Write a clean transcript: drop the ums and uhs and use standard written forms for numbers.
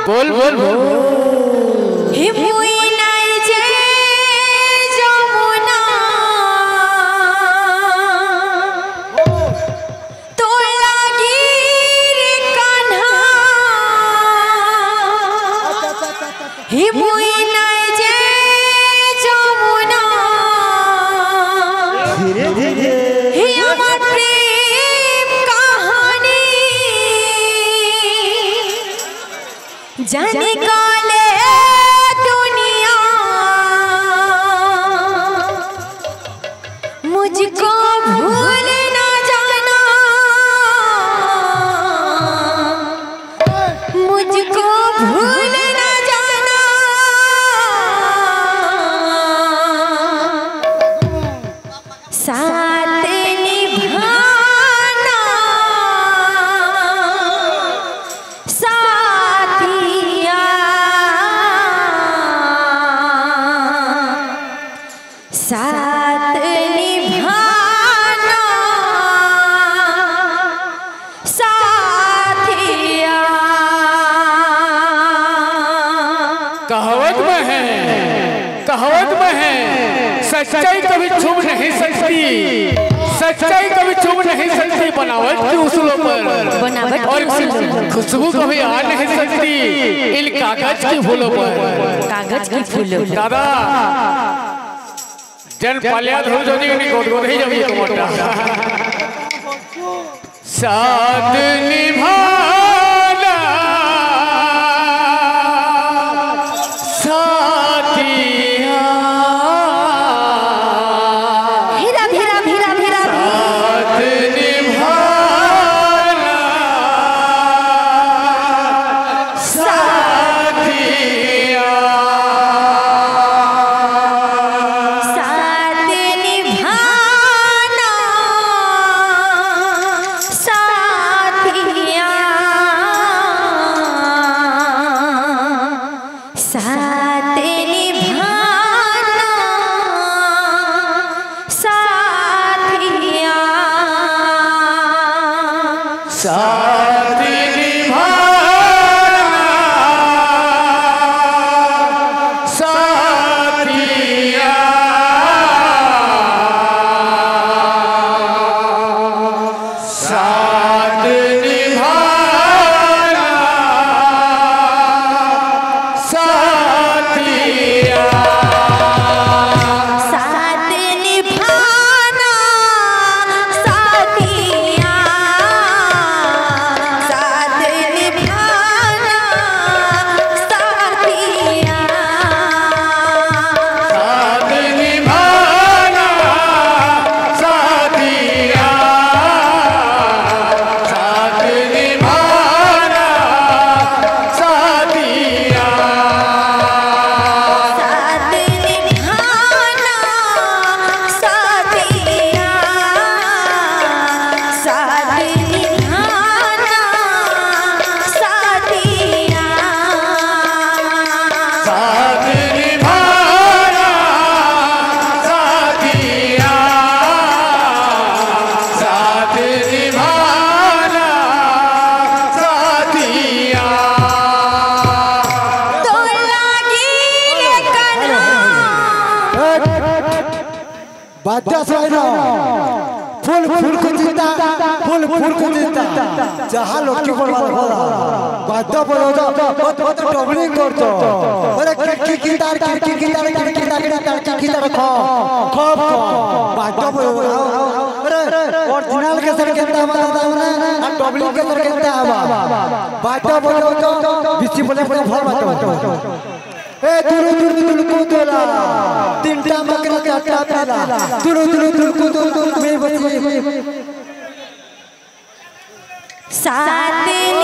बोल बोल बोल जाने काले दुनिया मुझको भूल ना जाना, मुझको भूल ना जाना, साथ निभाना साथ निभाना साथिया। कहावत में है, कहावत में है, सच्चाई कभी छुप नहीं सकती, सच्चाई कभी छुप नहीं सकती बनावट की उसूलों पर, और खुशबू कभी आ नहीं सकती इन कागज की फूलों पर। कागज की फूलों दादा जन पालिया धो जो नहीं गोद गोद ही जब ये मोटा साथ निभाना साथिया, भीरा भीरा भीरा भीरा साथ निभाना साथिया, साथ निभाना साथिया, साथ निभाना साथिया, साथ निभाना साथिया, साथ निभाना साथिया, साथ निभाना साथिया, साथ निभाना साथिया, साथ निभाना साथिया, साथ निभाना साथिया, साथ निभाना साथिया, साथ निभाना साथिया, साथ निभाना साथिया। तो लागी ये करना बाजा सोना फूल फूल को जीता, फूल फूल को जीता, जहाँ लोग क्यों बोलवा बोला बाजा बोलो तो डबलिंग कर तो, अरे खिड़की गिटार खिड़की गिटार खिड़की गिटार खिड़की गिटार खो खो बाजा बोलो, अरे ओरिजिनल के सर कहता है माता ना, और डबलिंग के सर कहता है बाजा बोलो तो बिस्सी बोले बोले फल बाजा ए तुरु तुरु तुरु कुदला तीनटा मकरा चाटा पेला तुरु तुरु तुरु कुदो में बची साथ